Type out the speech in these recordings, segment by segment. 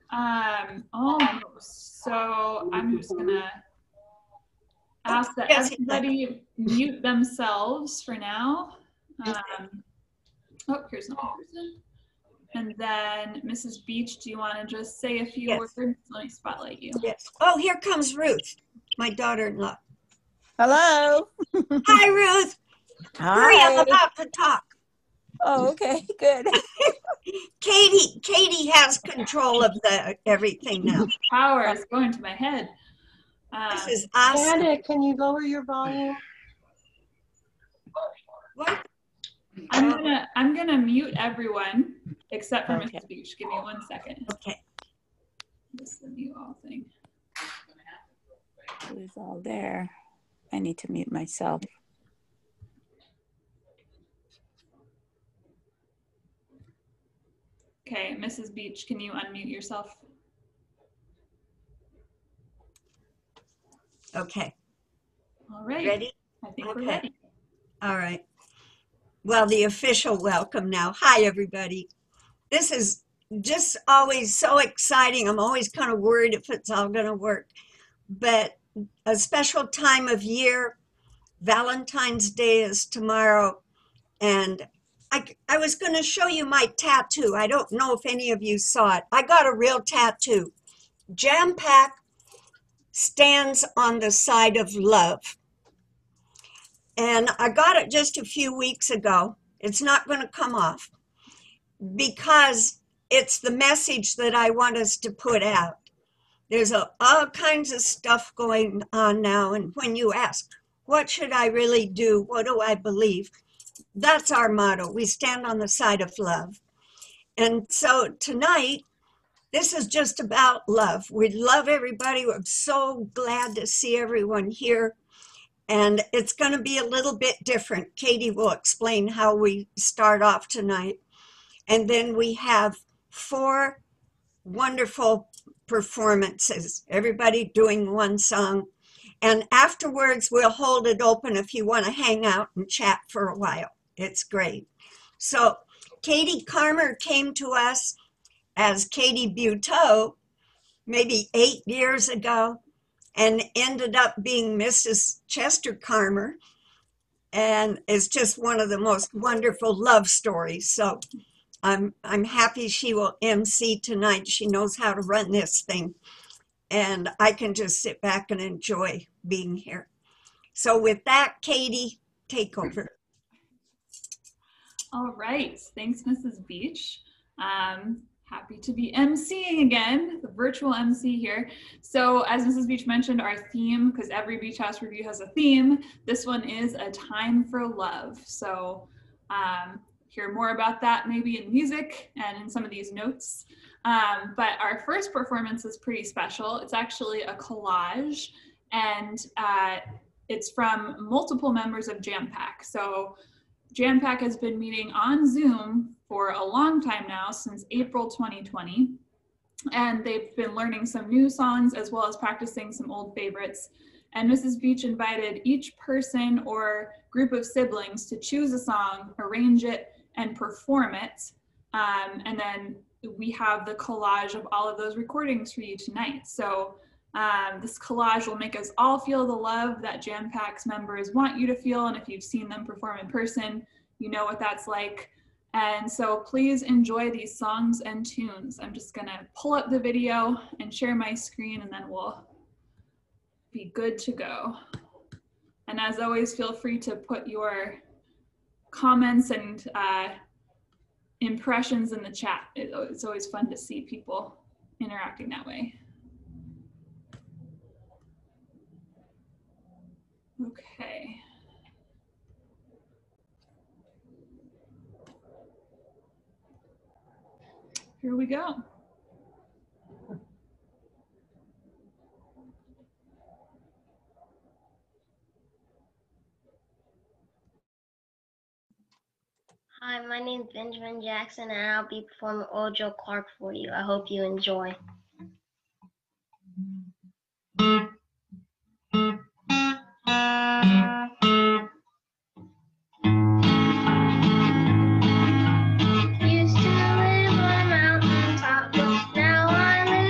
Almost. So I'm just gonna ask that Yes, everybody mute themselves for now. Oh, here's another person. And then Mrs. Beach, do you want to just say a few Yes. words? Let me spotlight you. Yes. Oh, here comes Ruth, my daughter-in-law. Hello. Hi, Ruth. Hi. Hurry, I'm about to talk. Oh, okay, good. Katie has control of everything now. Power is going to my head. This is awesome. Janet, can you lower your volume? What? I'm gonna mute everyone except for Okay. Mrs. Beach. Give me 1 second. Okay. This is the mute all thing. Who's all there? I need to mute myself. Okay, Mrs. Beach, can you unmute yourself? Okay. All right. Ready? I think Okay. we're ready. All right. Well, the official welcome now. Hi, everybody. This is just always so exciting. I'm always kind of worried if it's all going to work. But a special time of year, Valentine's Day is tomorrow. And I was going to show you my tattoo. I don't know if any of you saw it. I got a real tattoo. Jam Pack stands on the side of love. And I got it just a few weeks ago. It's not going to come off because it's the message that I want us to put out. There's all kinds of stuff going on now. And when you ask, what should I really do? What do I believe? That's our motto. We stand on the side of love. And so tonight, this is just about love. We love everybody. I'm so glad to see everyone here. And it's going to be a little bit different. Katie will explain how we start off tonight. And then we have 4 wonderful performances, everybody doing one song. And afterwards, we'll hold it open if you want to hang out and chat for a while. It's great. So Katie Carmer came to us as Katie Buteau maybe 8 years ago and ended up being Mrs. Chester Carmer. And it's just one of the most wonderful love stories. So I'm happy she will MC tonight. She knows how to run this thing. And I can just sit back and enjoy being here. So with that, Katie, take over. All right. Thanks, Mrs. Beach. Happy to be emceeing again, the virtual MC here. So as Mrs. Beach mentioned, our theme, because every Beach House review has a theme, this one is A Time for Love. So hear more about that maybe in music and in some of these notes. But our first performance is pretty special. It's actually a collage, and it's from multiple members of Jam Pack. So Jam Pack has been meeting on Zoom for a long time now, since April 2020. And they've been learning some new songs as well as practicing some old favorites. And Mrs. Beach invited each person or group of siblings to choose a song, arrange it, and perform it. And then we have the collage of all of those recordings for you tonight. So this collage will make us all feel the love that Jam Pack's members want you to feel. And if you've seen them perform in person, you know what that's like. And so please enjoy these songs and tunes. I'm just gonna pull up the video and share my screen, and then we'll be good to go. And as always, feel free to put your comments and impressions in the chat. It's always fun to see people interacting that way. Okay. Here we go. Hi, my name is Benjamin Jackson, and I'll be performing Old Joe Clark for you. I hope you enjoy. Used to live on a mountain top, but now I live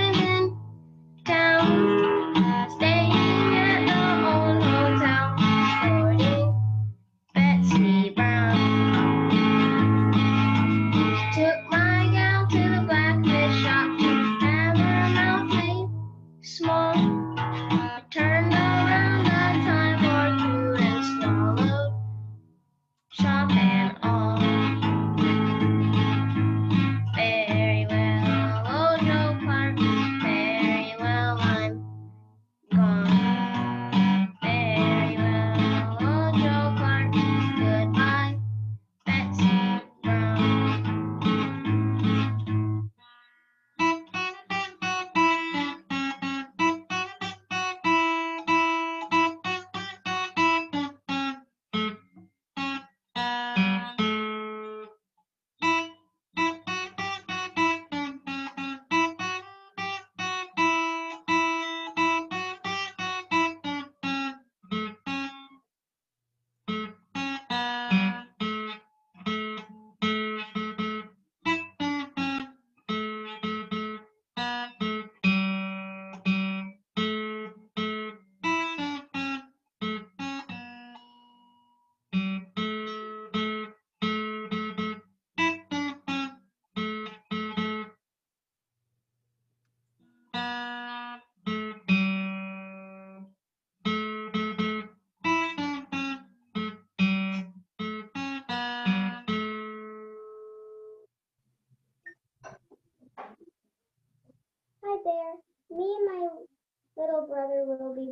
there. Me and my little brother will be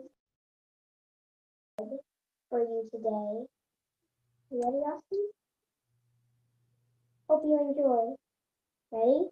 for you today. You ready, Austin? Hope you enjoy. Ready?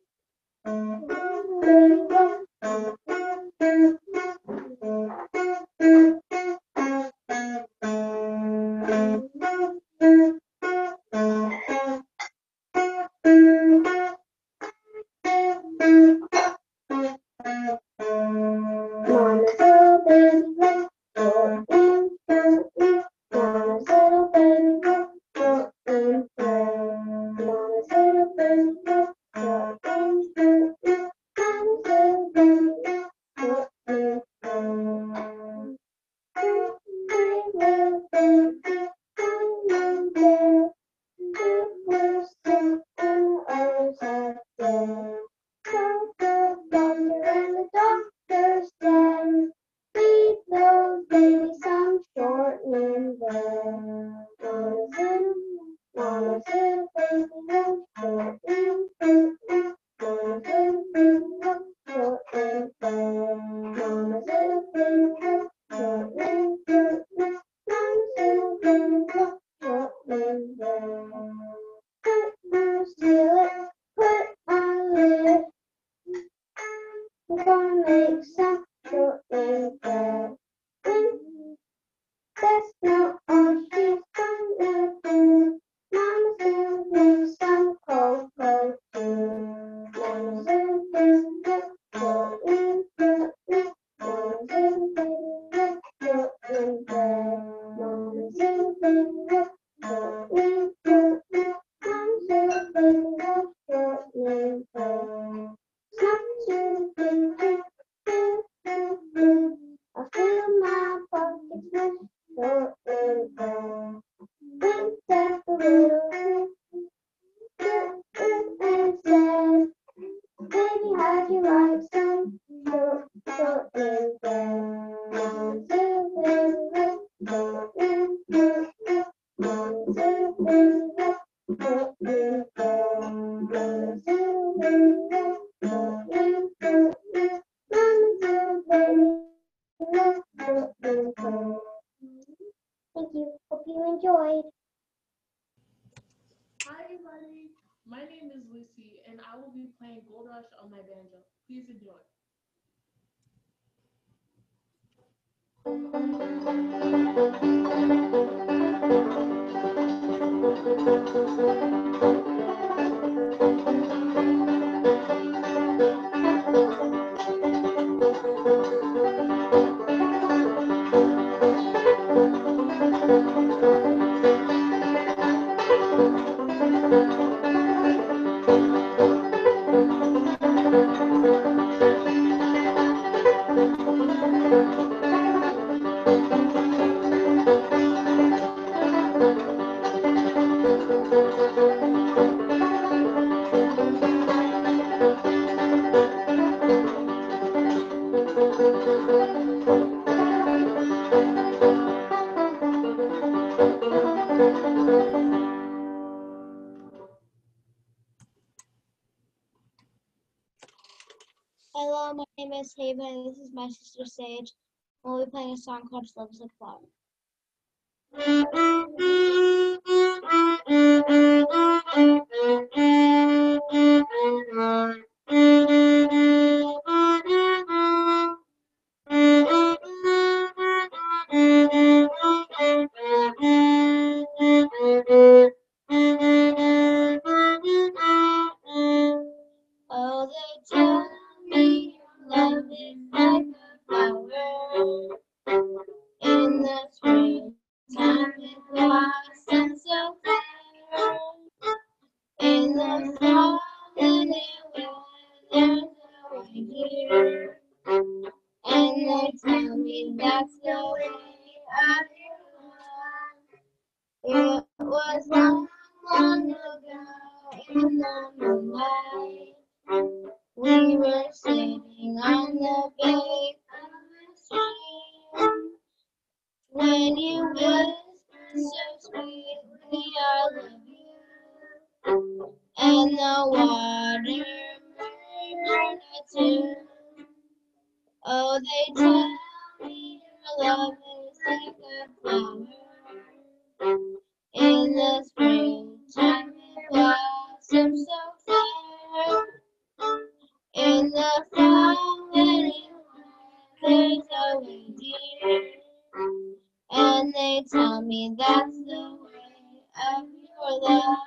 Mama's little baby goat, short and furry. Mama's little baby goat, short and furry. Mama's little baby goat, short and furry. Mama's little baby goat, short and furry. My little baby, I'm there. It was sick and others had died. Called the doctor and the doctor said, feed those babies some shortening bread. Mama's little baby goat, short and furry. Mama's little baby goat, short and furry. Mama's little baby goat, short and furry. Mama's little baby goat, short and furry. Put my skillet, put my lid. We're gonna make some shortening bread. That's not all she's gonna do. Mama's gonna make some cocoa too. Mama's gonna make shortening bread. Mama's gonna make shortening bread. Mama's gonna make shortening bread. Mama's gonna make shortening bread. I fill my pockets with shortening bread. Went up a little and said, baby, how'd you like some shortening bread? Mama's little baby with shortening bread. Mama's little baby with shortening bread. Mama's little baby with shortening bread. Mama's little baby with shortening bread. Thank you. Hope you enjoyed. Hi everybody, my name is Lucy and I will be playing Gold Rush on my banjo. Please enjoy. Hello, my name is Haven, and this is my sister Sage. We'll be playing a song called Love's Like Flower. Oh, they tell me love is like a flower. In the springtime it blossoms so fair. In the fall and it withers away here. And they tell me that's the way of your love. It was long, long ago in the moonlight. We were sitting on the bank of a stream. When you whispered so sweetly, I love you. And the water murmured a tune. Oh, they tell me your love is like a flower. In the springtime it blossoms so fair. In the fall when it weathers away, dear. And they tell me that's the way of your love.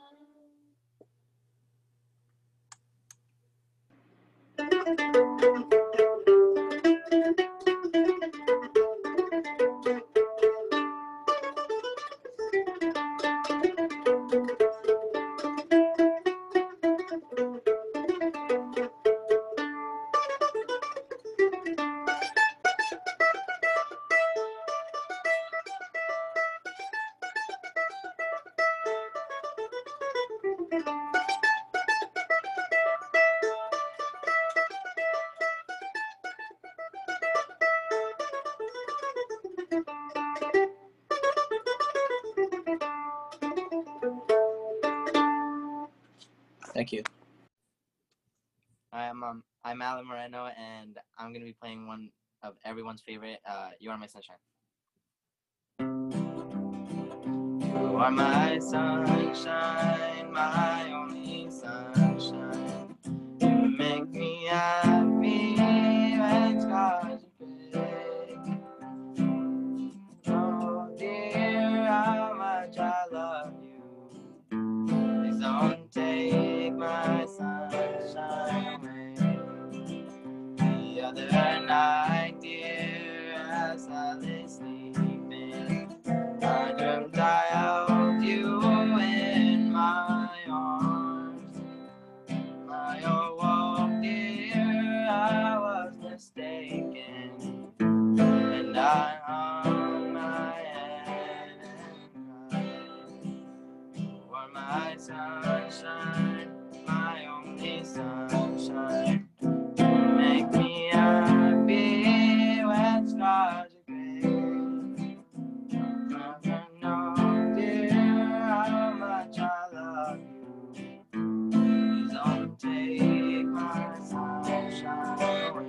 Thank you. I'm Alan Moreno, and I'm gonna be playing one of everyone's favorite, "You Are My Sunshine." You are my sunshine, my only sunshine. You make me happy when skies are gray. Oh dear, how much I love you. Please don't take my sunshine away. The other night, dear, as I lay sleeping, I dreamt I held you in my arms. Oh, dear, I was mistaken, and I hung my head and cried. You are my sunshine, my only sunshine. You make me happy when skies are gray. Never know, dear, how much I love you. Please don't take my sunshine away.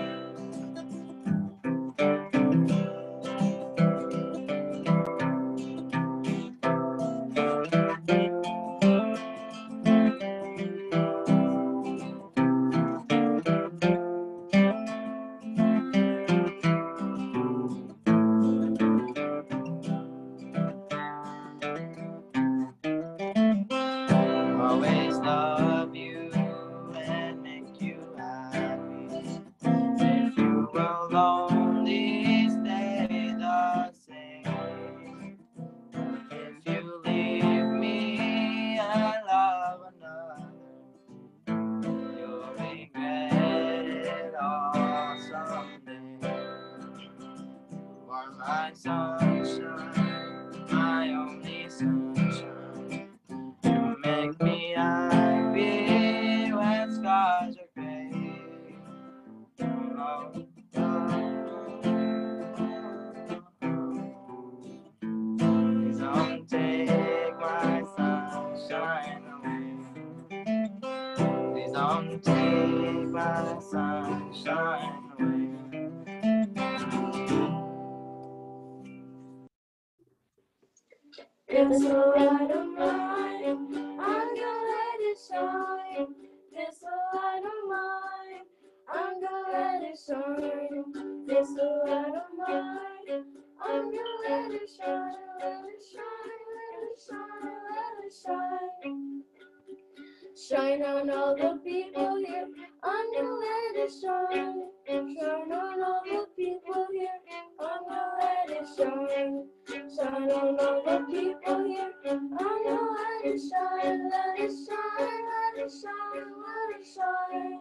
Always love you and make you happy. If you will only stay the same. If you leave me and love another, you'll regret it all someday. You are my sunshine, my only sunshine. You make me happy when skies are gray. Oh, please don't take my sunshine away. Please don't take my sunshine away. It's the light of mine, I'm gonna let it shine. It's the light of mine, I'm gonna let it shine. It's the light of mine, I'm gonna let it shine, let it shine, let it shine, let it shine. Shine on all the people here, I'm gonna let it shine. Shine on all the people here, I'm gonna let it shine. Shine on all the people here, I'm gonna let it shine, let it shine, let it shine, let it shine.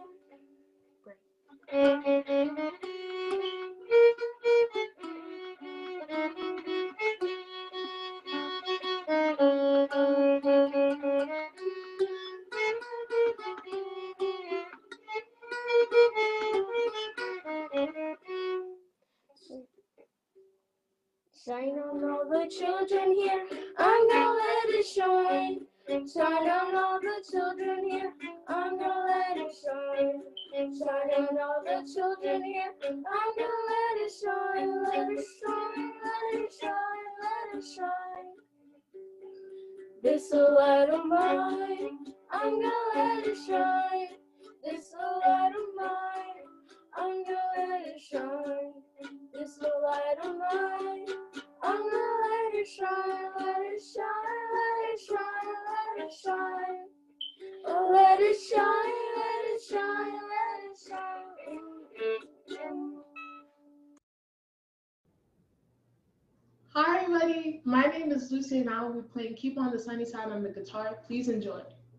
Shine on all the children here, I'm gonna let it shine. Shine on all the children here, I'm gonna let it shine. shine on all the children here. I'm gonna let it shine, let it shine, let it shine, let it shine. This light of mine, I'm gonna let it shine. This light of mine, I'm gonna let it shine. This light of mine, I'm gonna let it shine, let it shine, let it shine, let it shine. Oh, let it shine, let it shine, let it shine. Hi everybody, my name is Lucy and I will be playing Keep on the Sunny Side on the guitar. Please enjoy.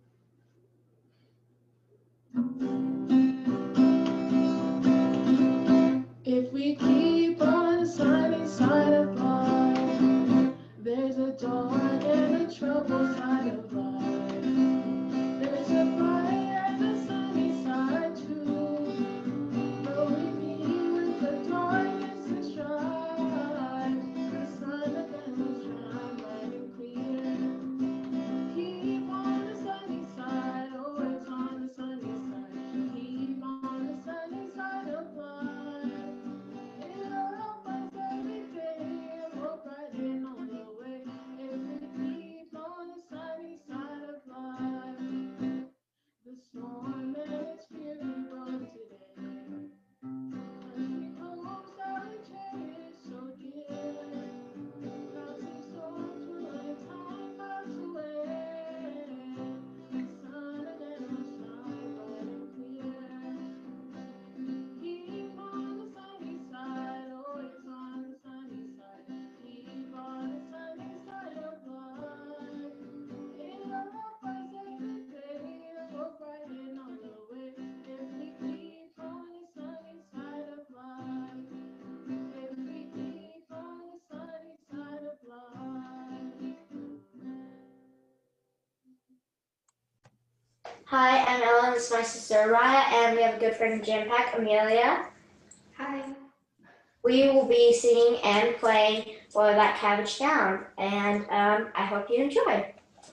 If we keep on the sunny side of life, there's a dark and a troubled side of life. There's a bright and a sunny side too, but we meet with the darkness and strife. The sun again will shine bright and clear. Keep on the sunny side, always on the sunny side. Keep on the sunny side of life. It'll help us every day and we'll brighten on the way. If we keep on the sunny side of life. The storm and its fury broke today. Country hopes our cherish so dear. Passing storms will in time pass away. The sun again will shine bright and clear. Keep on the sunny side, always on the sunny side. Keep on the sunny side of life. It'll help us every day and we'll brighten on the way. If we keep on the sunny side of life. If we keep on the sunny side of life. Hi, I'm Ellen. This is my sister Araya, and we have a good friend Jam Pack, Amelia. Hi. We will be singing and playing Boil That Cabbage Down, and I hope you enjoy.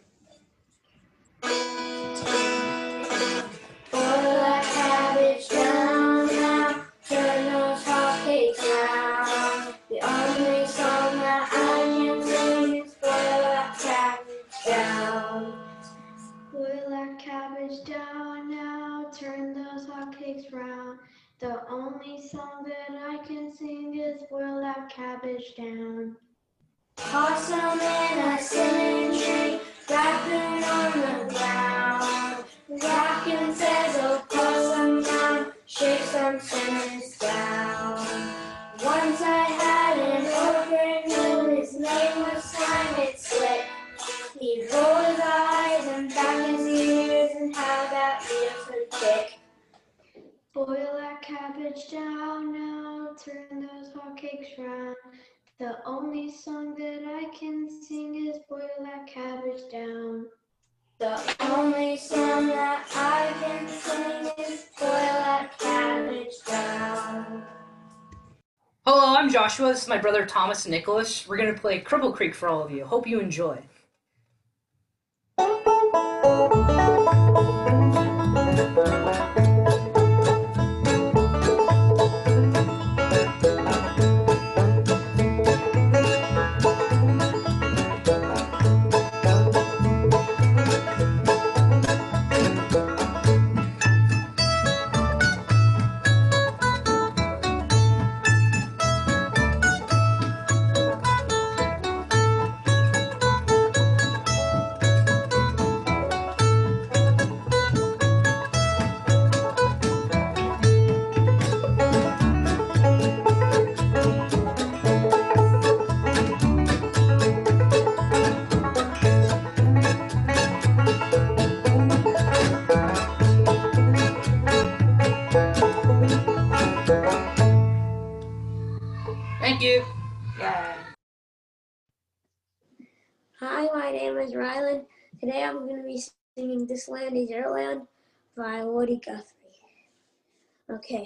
Boil that cabbage down now, turn those hotcakes round. The only song that I can sing is Boil that cabbage down. Boil that cabbage down now, turn those hotcakes round. The only song that I can sing is Boil That Cabbage Down. Toss them in a cylinder, wrapping on the ground. Rockin' says, oh, toss them down, shake some sinners down. Once I had an ogre, knew his name was Simon Slick. He'd roll his eyes and back his ears and how that ears would kick. Boil that cabbage down now, turn those hotcakes round. The only song that I can sing is Boil That Cabbage Down. The only song that I can sing is Boil That Cabbage Down. Hello, I'm Joshua. This is my brother Thomas and Nicholas. We're going to play Cripple Creek for all of you. Hope you enjoy. Thank you. Yeah. Hi, my name is Rylan. Today I'm going to be singing This Land Is Your Land by Woody Guthrie. Okay.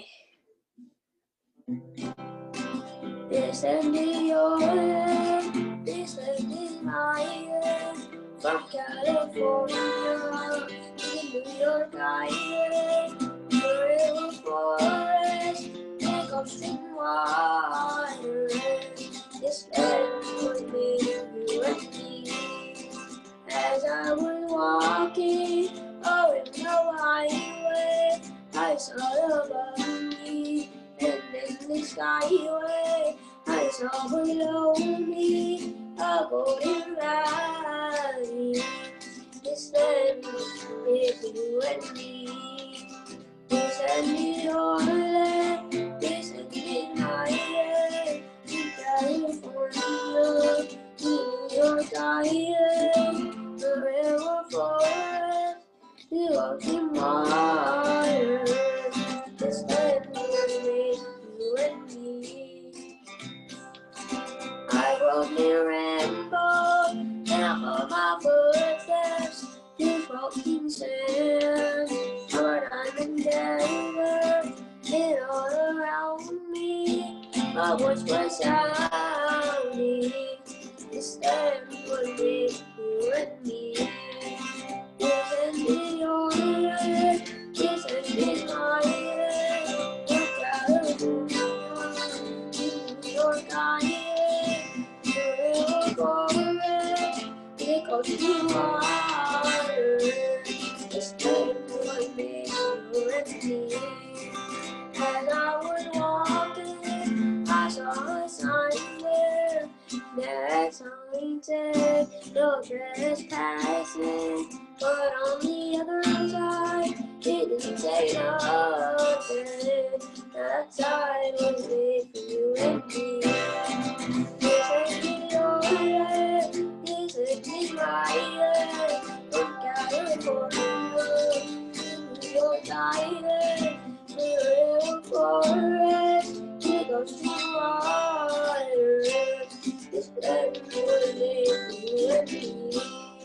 This land is your land, this land is my land. From California to New York Island, river, forest, big ocean water. This land was made for you and me. As I was walking over the highway, I saw above me, and in the skyway, I saw below me a golden valley. This land was made for you and me. This and me on land, this and me higher, in California, New York Island, the river forest, the ocean water. This land was made for you and me. I rode near rainbow, and I followed my footsteps through broken sand. Lord, I'm in Denver, and all around me, my voice was sounding. This land was made for you and me. This and me on earth, this and me my earth, in California, New York Island, the river forest, it goes to water. This land was made for you and me. As I was walking, I saw a sign there. That sign said, no trespassing. But on the other side, it didn't say nothing. That sign was made for you and me. This ain't me your land, this ain't me my land. In California, New York Island, the river forest, it goes to water. This land was made for you and me.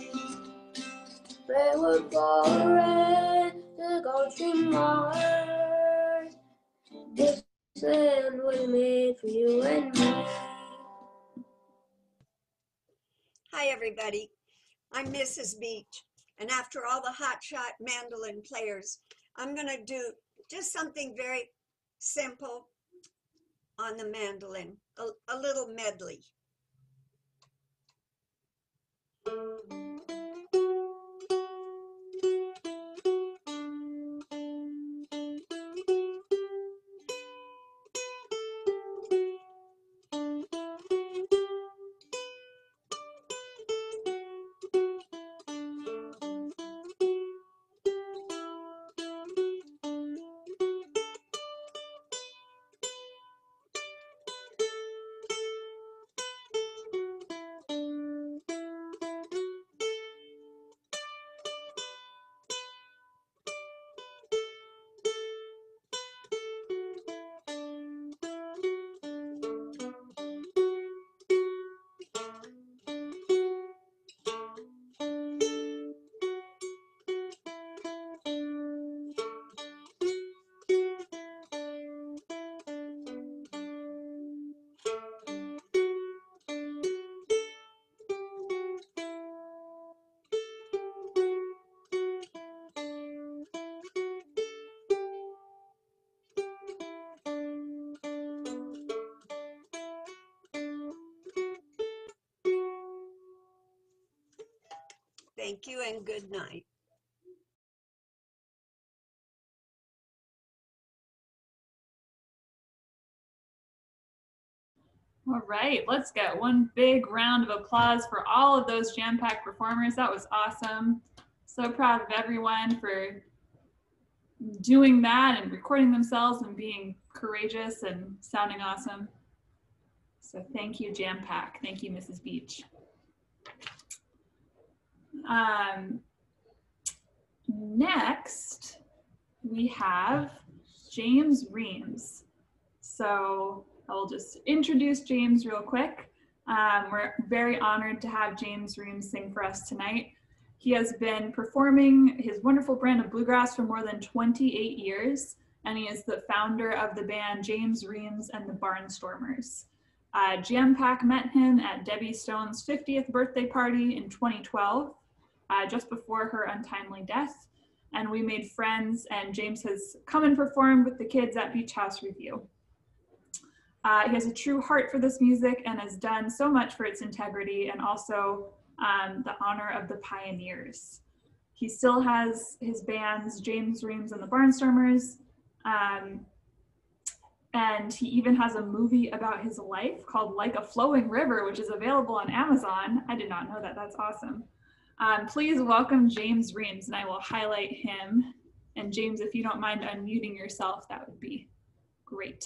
Redwood forest, the gold stream Mars. This land was made for you and me. Hi, everybody. I'm Mrs. Beach, and after all the hotshot mandolin players, I'm going to do just something very simple on the mandolin, a little medley. Thank you and good night. All right, let's get one big round of applause for all of those jam-packed performers. That was awesome. So proud of everyone for doing that and recording themselves and being courageous and sounding awesome. So thank you, Jam-Pack. Thank you, Mrs. Beach. Next, we have James Reams. So I'll just introduce James real quick. We're very honored to have James Reams sing for us tonight. He has been performing his wonderful brand of bluegrass for more than 28 years, and he is the founder of the band James Reams and the Barnstormers. Jam-Pack met him at Debbie Stone's 50th birthday party in 2012, just before her untimely death. and we made friends, and James has come and performed with the kids at Beach House Review. He has a true heart for this music and has done so much for its integrity and also the honor of the pioneers. He still has his bands, James Reams and the Barnstormers, and he even has a movie about his life called Like a Flowing River, which is available on Amazon. I did not know that. That's awesome. Please welcome James Reams, and I will highlight him. And James, if you don't mind unmuting yourself, that would be great.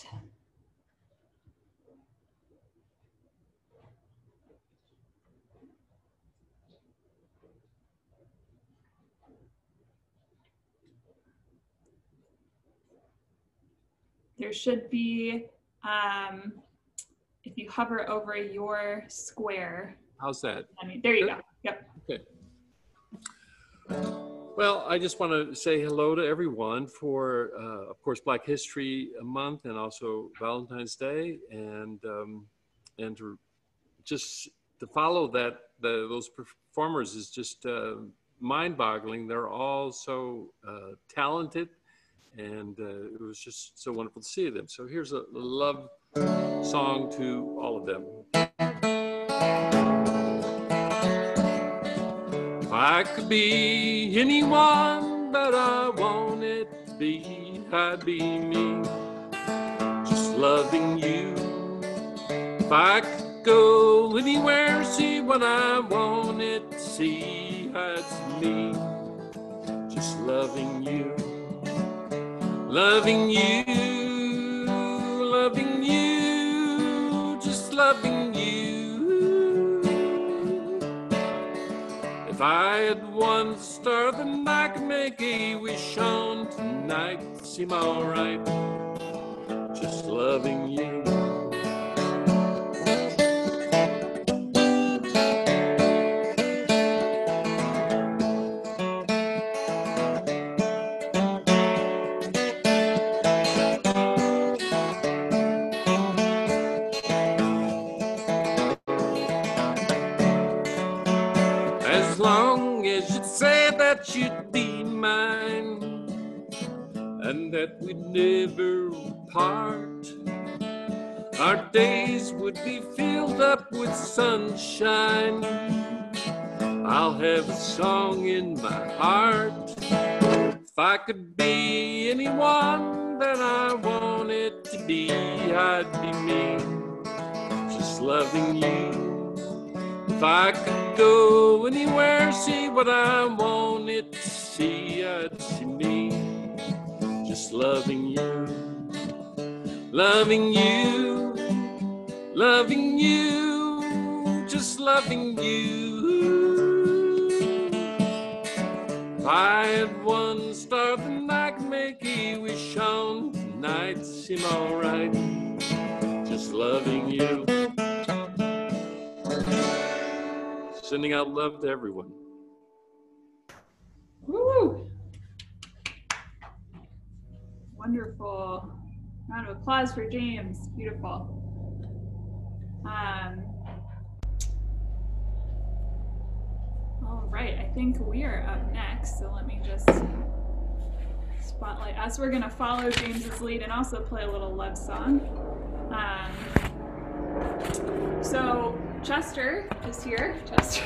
There should be, if you hover over your square. How's that? I mean, there you go. Yep. Okay. Well, I just want to say hello to everyone for, of course, Black History Month and also Valentine's Day, and to just to follow that those performers is just mind-boggling. They're all so talented. And it was just so wonderful to see them. So here's a love song to all of them. If I could be anyone but I wanted to be, I'd be me, just loving you. If I could go anywhere, see what I wanted to see, I'd see me, just loving you. Loving you, just loving you. If I had one star, then I could make a wish on tonight. Seem alright, just loving you. As long as you'd say that you'd be mine and that we'd never part, our days would be filled up with sunshine. I'll have a song in my heart. If I could be anyone that I wanted to be, I'd be me, just loving you. If I could go anywhere, see what I wanted to see, I'd see me, just loving you. Loving you, just loving you. If I had one star, then I could make a wish on tonight. Seem alright, just loving you. Sending out love to everyone. Woo! Wonderful. Round of applause for James. Beautiful. All right, I think we are up next, so let me just spotlight us. We're gonna follow James's lead and also play a little love song. So Chester is here. Chester.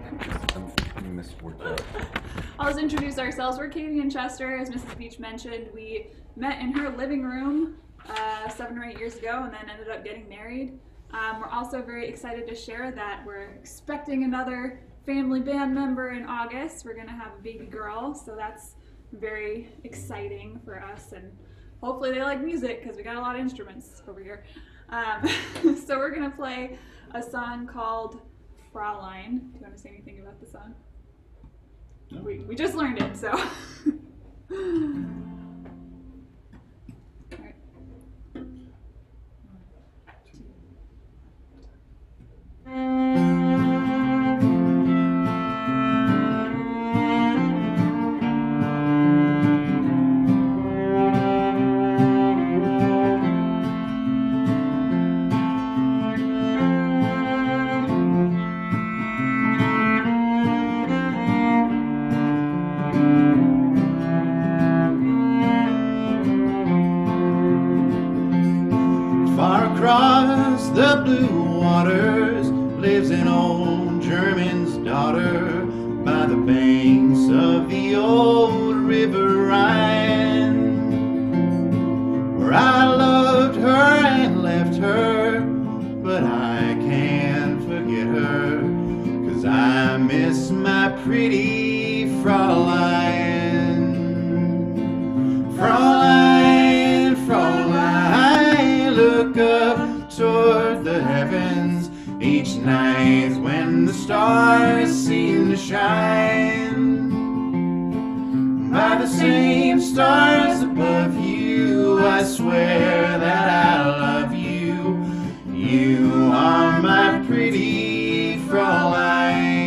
I'll just introduce ourselves. We're Katie and Chester. As Mrs. Beach mentioned, we met in her living room 7 or 8 years ago and then ended up getting married. We're also very excited to share that we're expecting another family band member in August. We're gonna have a baby girl, so that's very exciting for us, and hopefully they like music because we got a lot of instruments over here. So we're gonna play a song called Fraulein. Do you want to say anything about the song? No. We just learned it, so. Far across the blue waters lives an old German's daughter by the banks of the old River Rhine, where I loved her and left her, but I can't forget her, 'cause I miss my pretty Fräulein. Fräulein, Fräulein, look up toward the heavens each night when the stars seem to shine. By the same stars above you, I swear that I love you. You are my pretty Fräulein.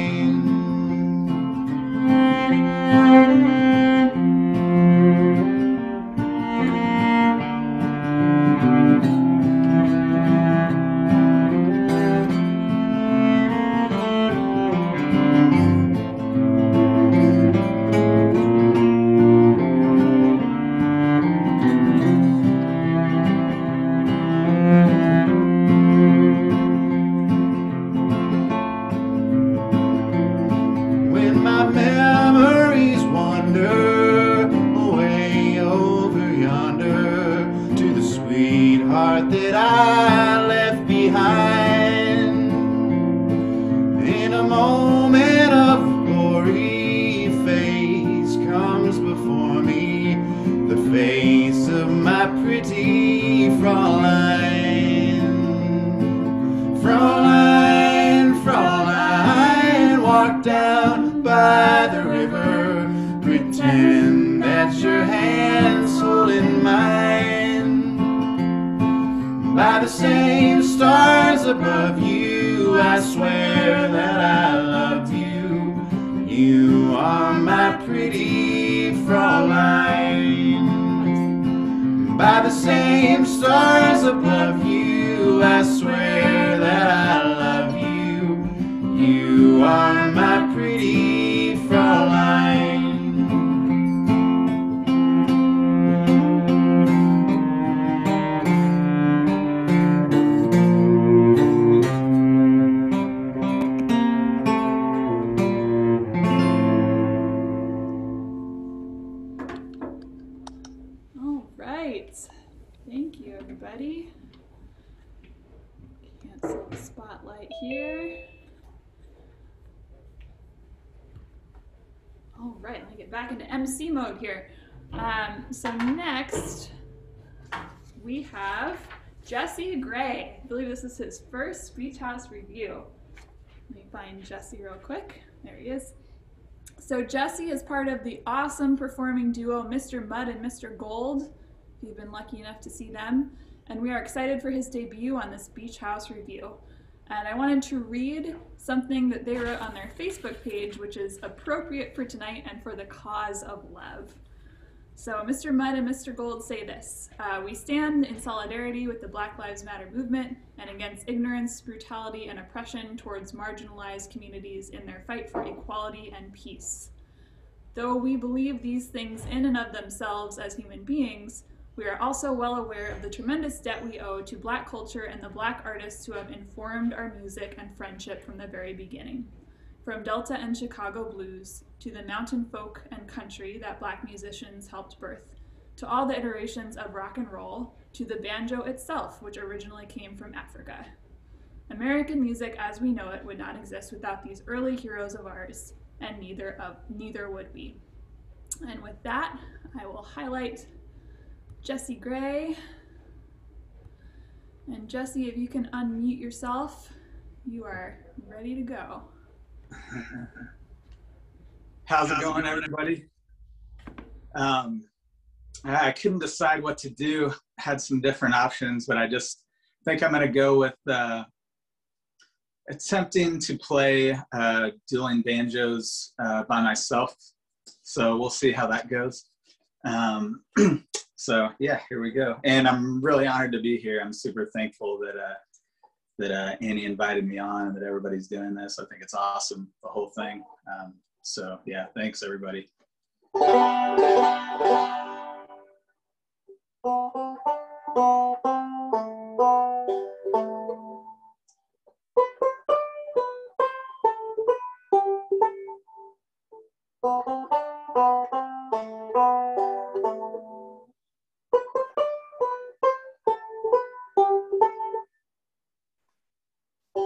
When my memories wander away over yonder to the sweetheart that I left behind, in a moment of glory, face comes before me, the face of my pretty Fräulein. Fräulein, Fräulein, walk down by the river, pretend that your hand's holding mine. By the same stars above you, I swear that I love you. You are my pretty Fräulein. By the same stars above you, I swear that I love you. You are my pretty Fräulein. All right. Thank you, everybody. Cancel the spotlight here. All right, let me get back into MC mode here. So next, we have Jesse Gray. I believe this is his first Beach House review. Let me find Jesse real quick. There he is. So Jesse is part of the awesome performing duo Mr. Mud and Mr. Gold, if you've been lucky enough to see them. And we are excited for his debut on this Beach House review. And I wanted to read something that they wrote on their Facebook page, which is appropriate for tonight and for the cause of love. So Mr. Mud and Mr. Gold say this: we stand in solidarity with the Black Lives Matter movement and against ignorance, brutality, and oppression towards marginalized communities in their fight for equality and peace. Though we believe these things in and of themselves as human beings, we are also well aware of the tremendous debt we owe to Black culture and the Black artists who have informed our music and friendship from the very beginning. From Delta and Chicago blues, to the mountain folk and country that Black musicians helped birth, to all the iterations of rock and roll, to the banjo itself, which originally came from Africa. American music as we know it would not exist without these early heroes of ours, and neither would we. And with that, I will highlight Jesse Gray. And Jesse, if you can unmute yourself, you are ready to go. How's it going, everybody? I couldn't decide what to do. Had some different options, but I just think I'm going to go with attempting to play dueling banjos by myself. So we'll see how that goes. So yeah, here we go. And I'm really honored to be here. I'm super thankful that Annie invited me on and that everybody's doing this. I think it's awesome, the whole thing. So yeah, thanks everybody.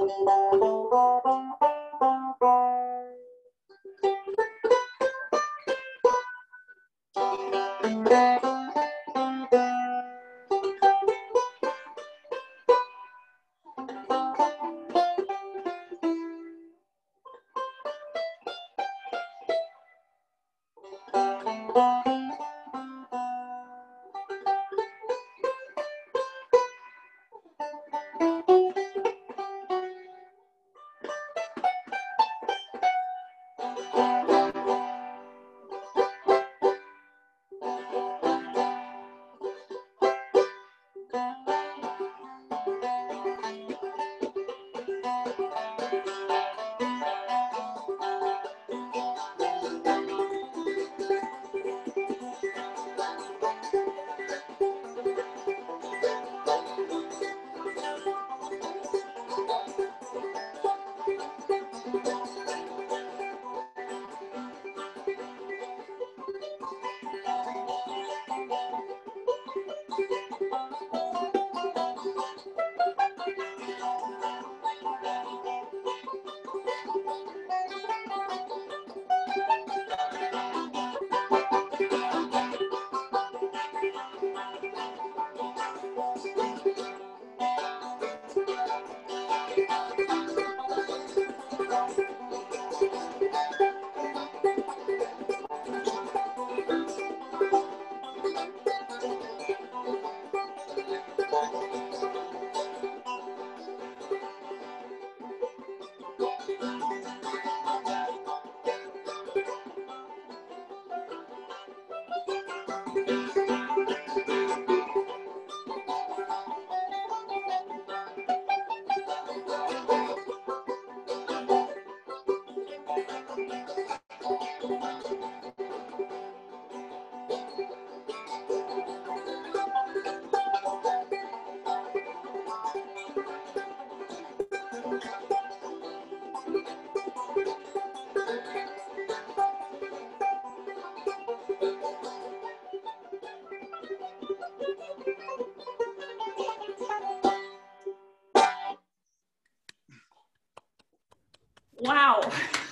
Wow.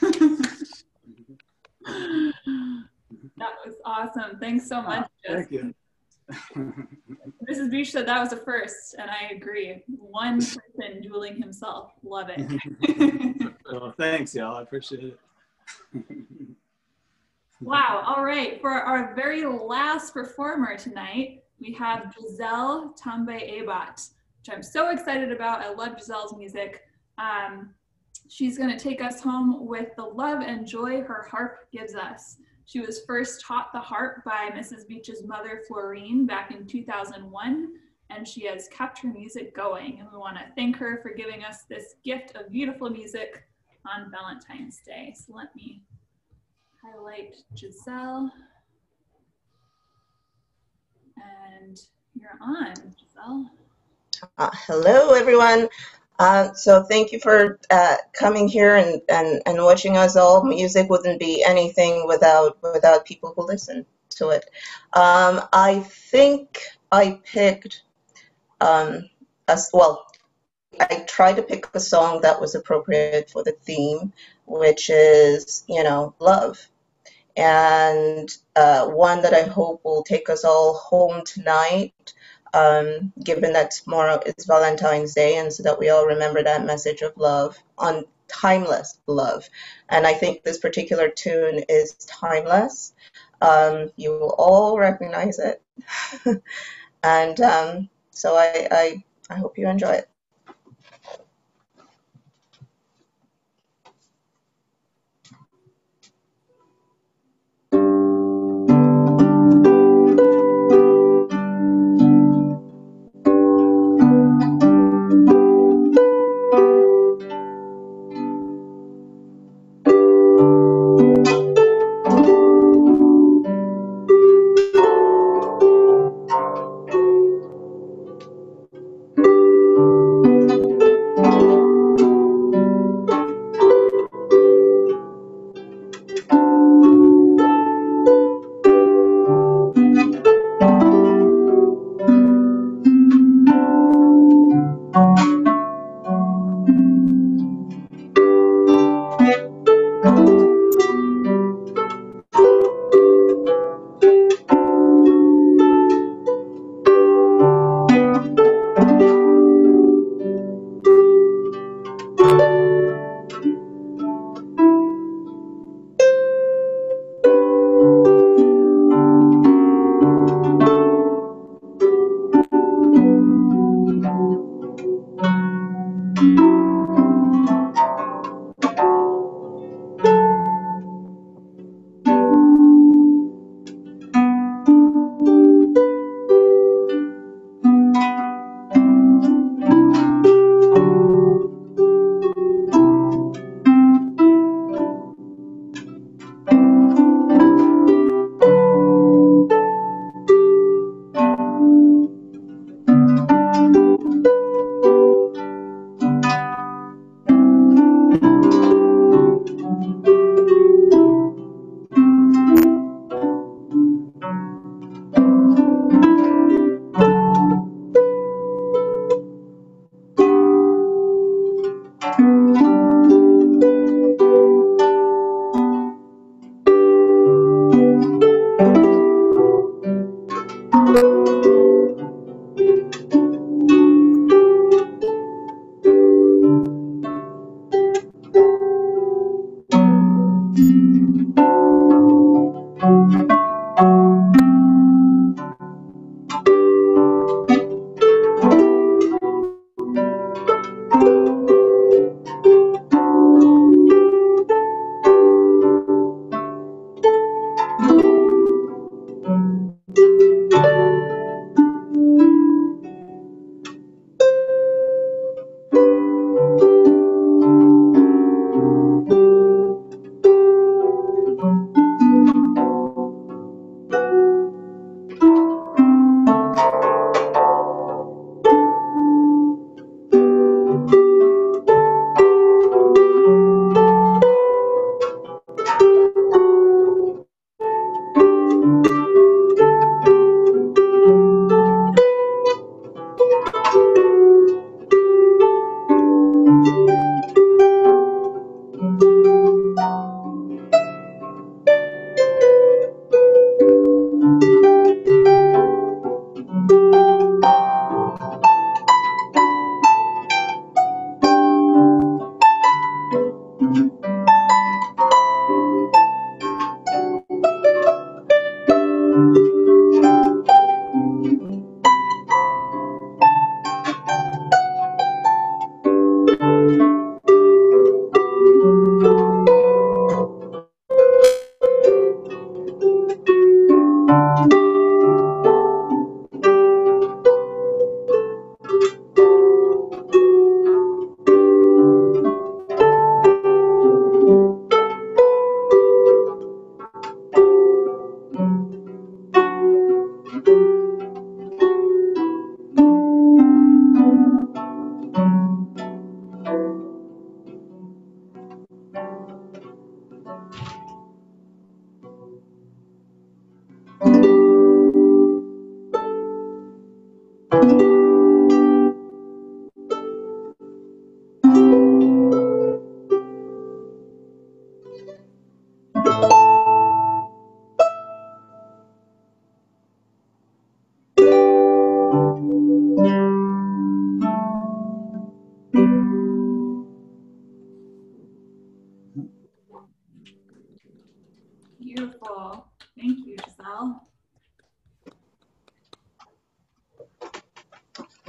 That was awesome. Thanks so much. Thank you. Mrs. Beach said that was a first, and I agree. One person dueling himself. Love it. Well, thanks, y'all. I appreciate it. Wow. All right. For our very last performer tonight, we have Giselle Tambe-Abat, which I'm so excited about. I love Giselle's music. She's going to take us home with the love and joy her harp gives us. She was first taught the harp by Mrs. Beach's mother, Florine, back in 2001, and she has kept her music going. And we want to thank her for giving us this gift of beautiful music on Valentine's Day. So let me highlight Giselle. And you're on, Giselle. Hello, everyone. So thank you for coming here and watching us all. Music wouldn't be anything without people who listen to it. I think I picked as well. I tried to pick a song that was appropriate for the theme, which is, you know, love. And one that I hope will take us all home tonight, given that tomorrow is Valentine's Day, and so that we all remember that message of love, on timeless love. And I think this particular tune is timeless. You will all recognize it. And so I hope you enjoy it.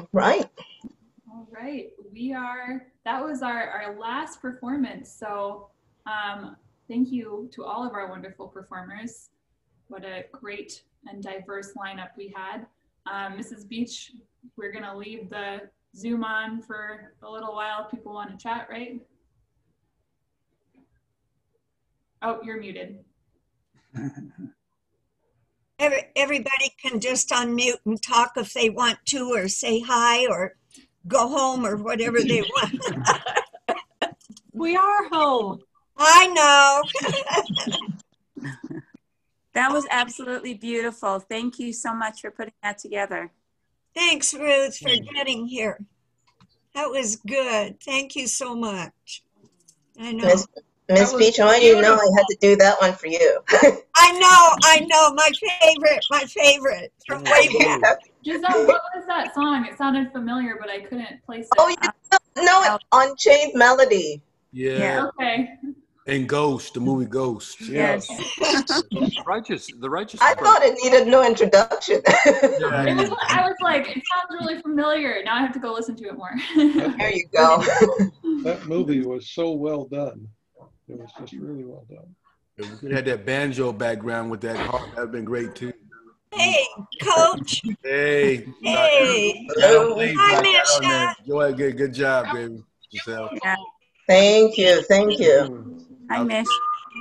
Right. All right, that was our last performance. So thank you to all of our wonderful performers. What a great and diverse lineup we had. Mrs. Beach, we're gonna leave the Zoom on for a little while. People want to chat, right? Oh, you're muted. Everybody can just unmute and talk if they want to, or say hi, or go home, or whatever they want. We are home. I know. That was absolutely beautiful. Thank you so much for putting that together. Thanks, Ruth, for getting here. That was good. Thank you so much. I know. Miss Beach, I want you to know I had to do that one for you. I know. My favorite from way back. Giselle, what was that song? It sounded familiar, but I couldn't place it. Oh, you know it. Unchained Melody. Yeah. Okay. And Ghost, the movie Ghost. Yes. The righteous. I thought it needed no introduction. I was like, it sounds really familiar. Now I have to go listen to it more. There you go. That movie was so well done. It was just really well done. If we had that banjo background with that harp, that would have been great too. Hey, Coach. Hey. Hey. Hi, Misha. Joy, good job, baby. Giselle. Yeah. Thank you. Hi, Mish.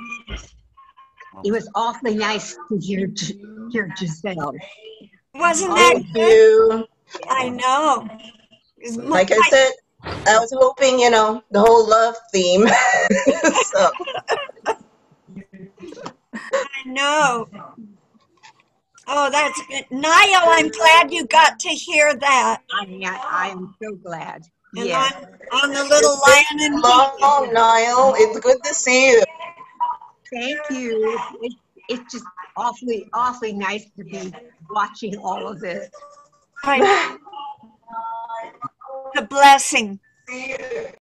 It was awfully nice to hear Giselle. Wasn't Thank that you. I know. Like I said, I was hoping, the whole love theme. So. I know. Oh, that's good. Niall, I'm glad you got to hear that. I am so glad. And Yes. on the little lion and Long, Niall. It's good to see you. Thank you. It's just awfully nice to be watching all of this. The blessing.